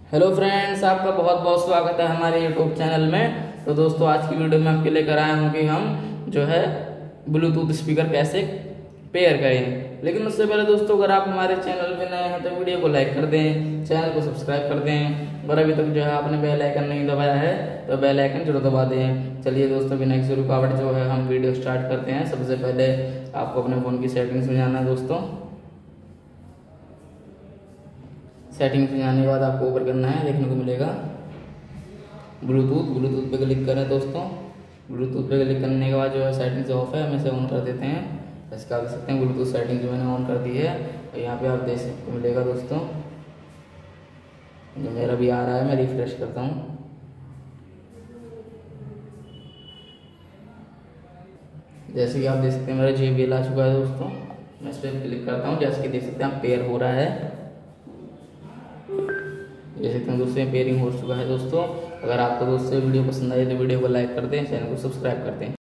Hello friends, आपका बहुत बहुत स्वागत है हमारे यूट्यूब चैनल में। तो दोस्तों, आज की वीडियो में आपके लेकर आया हूँ कि हम जो है ब्लूटूथ स्पीकर कैसे पेयर करें। लेकिन उससे पहले दोस्तों, अगर आप हमारे चैनल पे नए हैं तो वीडियो को लाइक कर दें, चैनल को सब्सक्राइब कर दें और अभी तक जो है आपने बेल आइकन नहीं दबाया है तो बेल आइकन जरूर दबा दें। चलिए दोस्तों, बिना किसी रुकावट जो है हम वीडियो स्टार्ट करते हैं। सबसे पहले आपको अपने फ़ोन की सेटिंग्स में जाना है दोस्तों। सेटिंग्स में जाने के बाद आपको ऊपर करना है, देखने को मिलेगा ब्लूटूथ पे क्लिक करें दोस्तों। ब्लूटूथ पे क्लिक करने के बाद जो है सेटिंग्स ऑफ है, हम इसे ऑन कर देते हैं। इसका आप देख सकते हैं ब्लूटूथ सेटिंग जो मैंने ऑन कर दी है। और यहाँ पे आप देखने को मिलेगा दोस्तों, जो मेरा भी आ रहा है, मैं रिफ्रेश करता हूँ। जैसे कि आप देख सकते हैं मेरा JBL आ चुका है दोस्तों। मैं इस पर क्लिक करता हूँ, जैसे कि देख सकते हैं आप पेयर हो रहा है। जैसे कि दोस्तों पेयरिंग हो चुका है दोस्तों। अगर आपको दोस्तों वीडियो पसंद आई तो वीडियो को लाइक कर दें, चैनल को सब्सक्राइब कर दें।